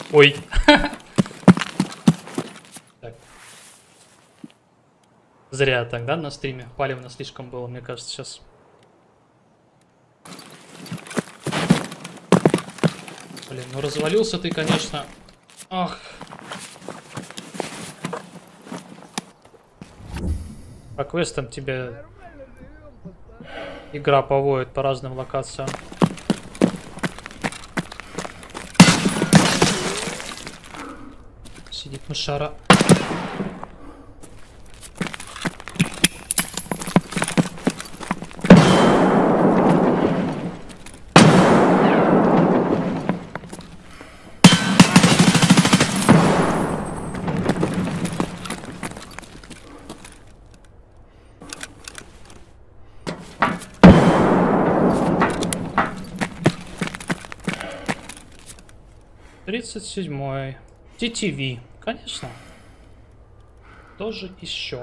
Ой. Так. Зря тогда на стриме. Палевно слишком было, мне кажется, сейчас. Блин, ну развалился ты, конечно. Ах. По квестам тебе игра поводит по разным локациям. Сидит мышара. Тридцать седьмой. TTV. Конечно. Тоже еще.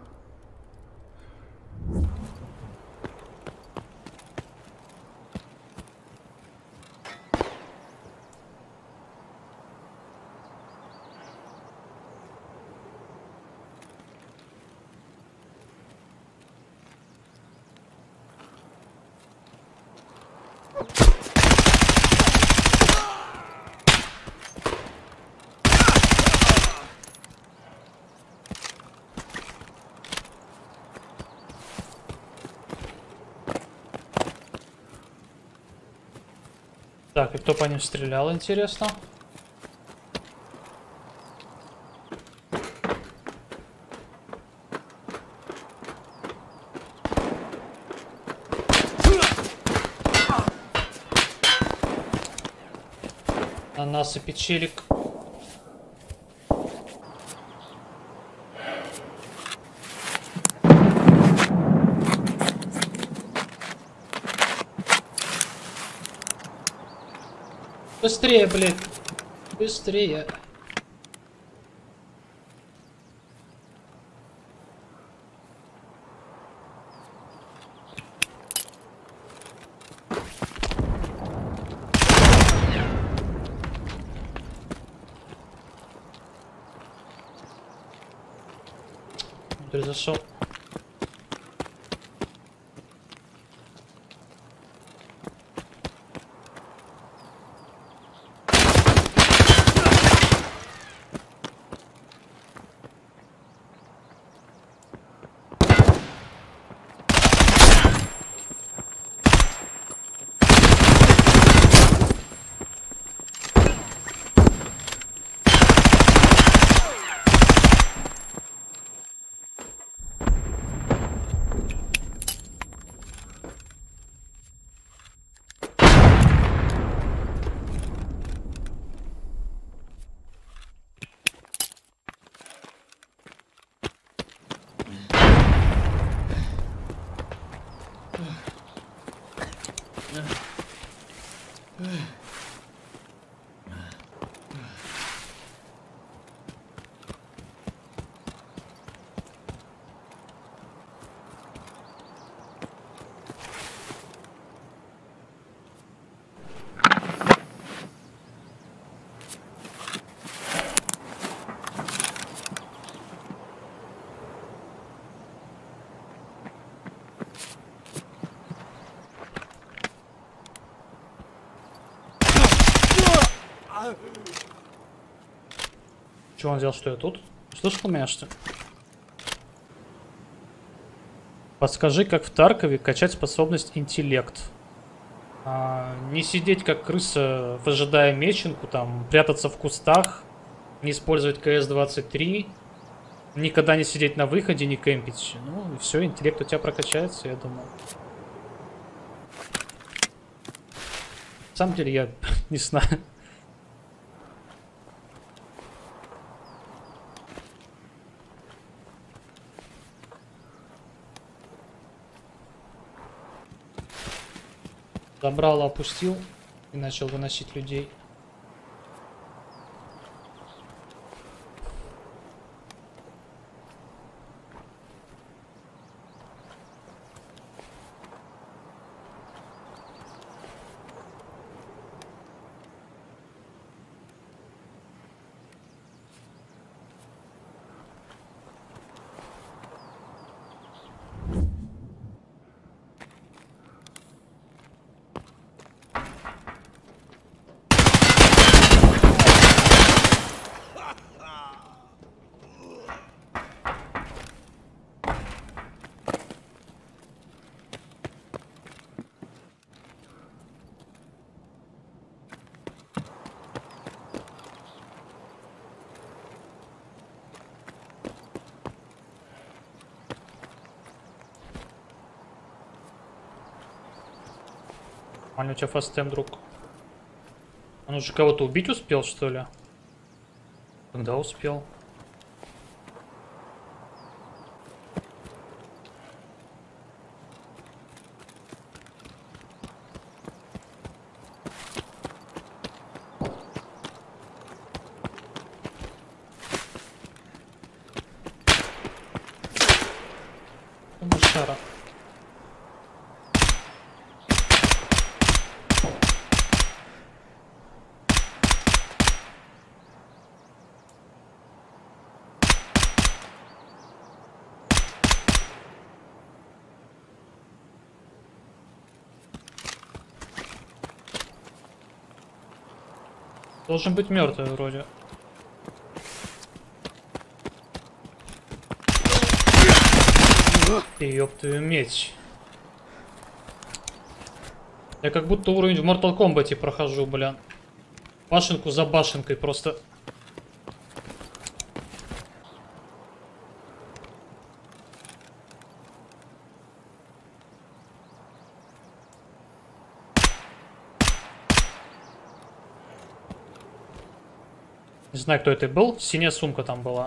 Так, и кто по ним стрелял, интересно? На насыпи челик. Быстрее, блядь. Быстрее. Произошел. Чего он сделал, что я тут? Слышал меня, что ли? Подскажи, как в Таркове качать способность интеллект. Не сидеть как крыса, выжидая меченку, там, прятаться в кустах, не использовать КС-23, никогда не сидеть на выходе, не кемпить. Ну, и все, интеллект у тебя прокачается, я думаю. На самом деле, я не знаю. Забрал, опустил и начал выносить людей. Аня, у тебя фастем, друг. Он уже кого-то убить успел, что ли? Когда успел? Шара. Должен быть мертвый вроде. Ёб твою медь. Я как будто уровень в Mortal Kombat прохожу, бля. Башенку за башенкой просто. Не знаю, кто это был. Синяя сумка там была.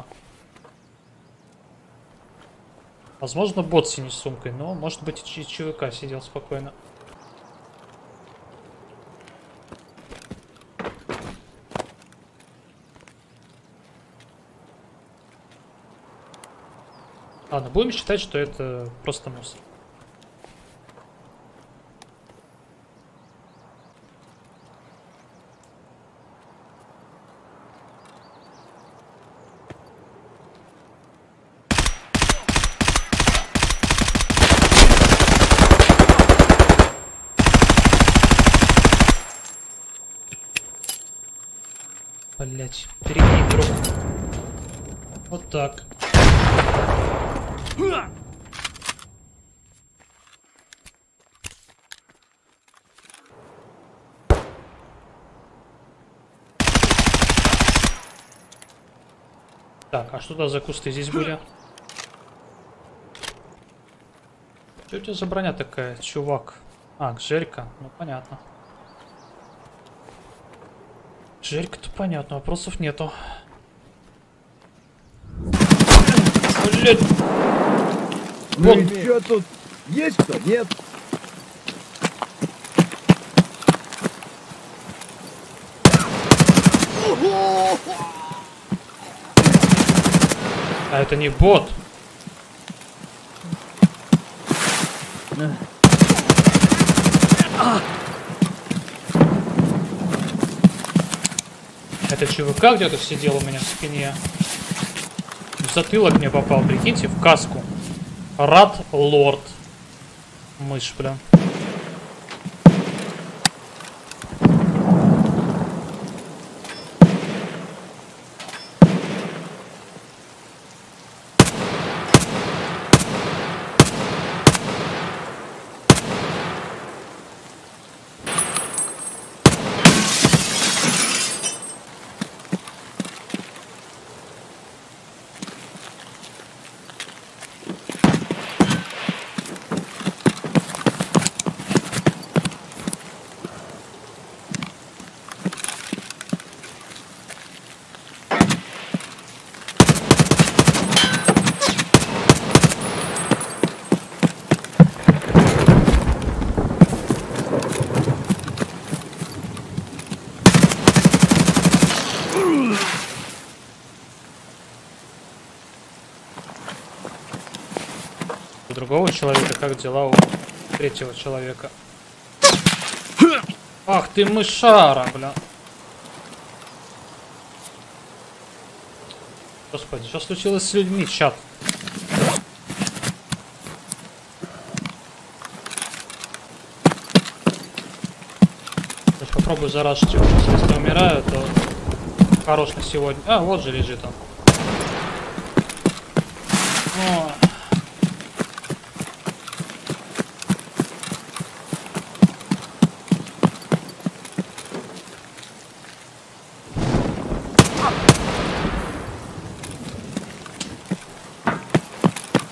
Возможно, бот с синей сумкой, но может быть и ЧВК сидел спокойно. Ладно, будем считать, что это просто мусор. Блять, перекинь, друг. Вот так. Так, а что это за кусты здесь были? Что у тебя за броня такая, чувак? А, Гжелька, ну понятно. Желька-то понятно, вопросов нету. Блять! Ну и чё тут? Есть кто? Нет? А это не бот. Это ЧВК где-то сидел у меня в спине. В затылок мне попал, прикиньте, в каску. Рад Лорд. Мышь, бля. У другого человека как дела у третьего человека? Ах ты мышара, бля. Господи, что случилось с людьми, чат? Сейчас попробую зарашить его. Если умираю, то хорош на сегодня. А, вот же лежит он. О.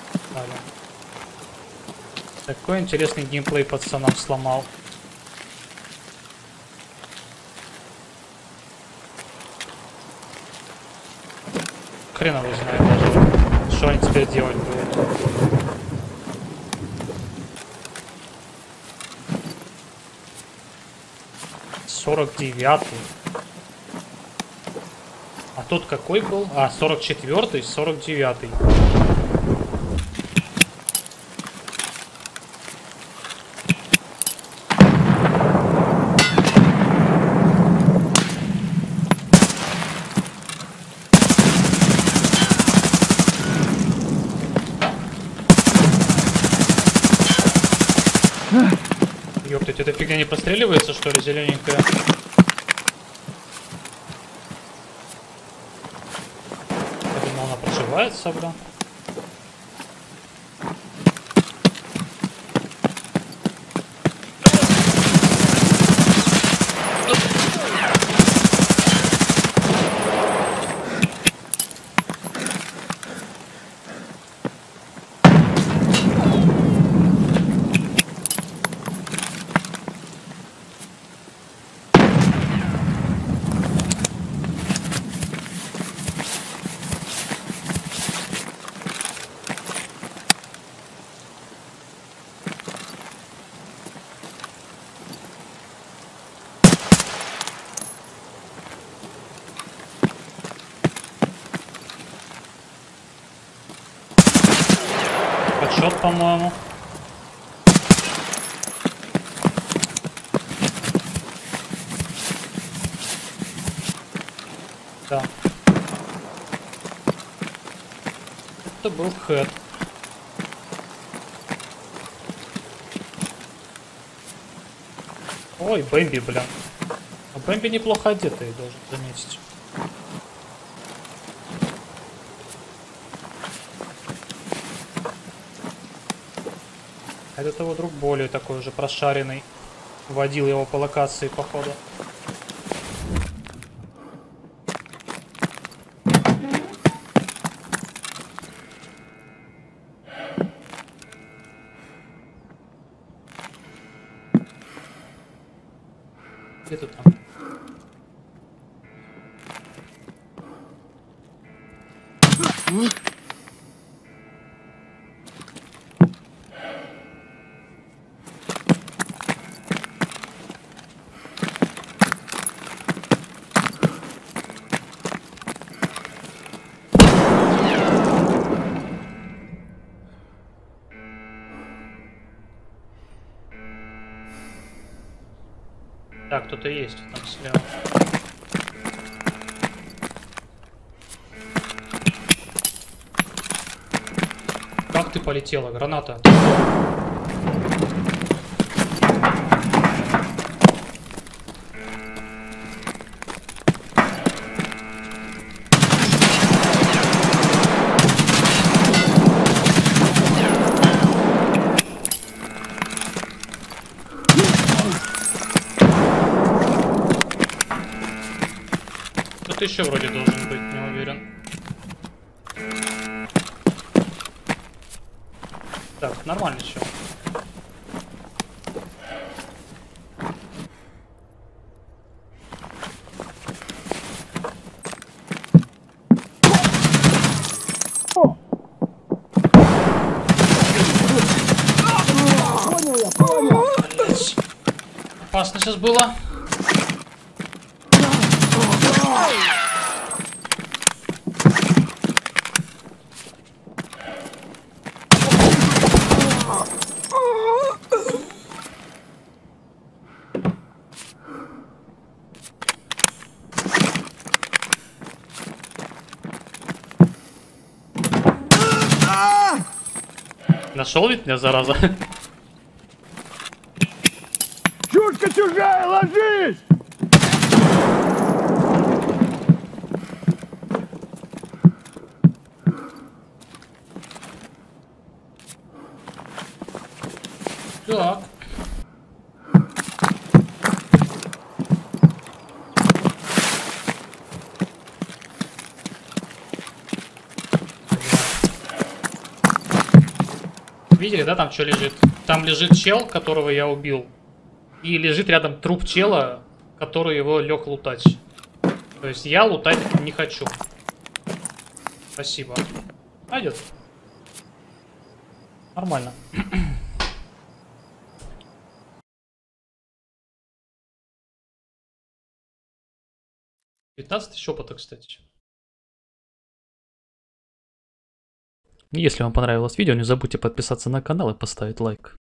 Такой интересный геймплей пацанам сломал. хрен его знает даже, что они теперь делать будут. Сорок 9-й. А тут какой был? А, 44-й, 49-й. Ёптать, эта фигня не простреливается, что ли, зелененькая? Я думал, она проживается, бля. Подсчет, по-моему. Да. Это был хэт. Ой, Бэмби, бля. А Бэмби неплохо одетый, должен заметить. Этот его друг более такой уже прошаренный. Водил его по локации, походу. Где ты там? Так, кто-то есть там слева. Как ты полетела, граната? Кто-то еще вроде должен быть, не уверен. Так, нормально еще. Блять. Опасно сейчас было. Нашел ведь меня, зараза? Чушка чужая, ложись! Так. Видели, да, там что лежит? Там лежит чел, которого я убил. И лежит рядом труп чела, который его лег лутать. То есть я лутать не хочу. Спасибо. Пойдет. Нормально. 15 тысяч опыта, кстати. Если вам понравилось видео, не забудьте подписаться на канал и поставить лайк.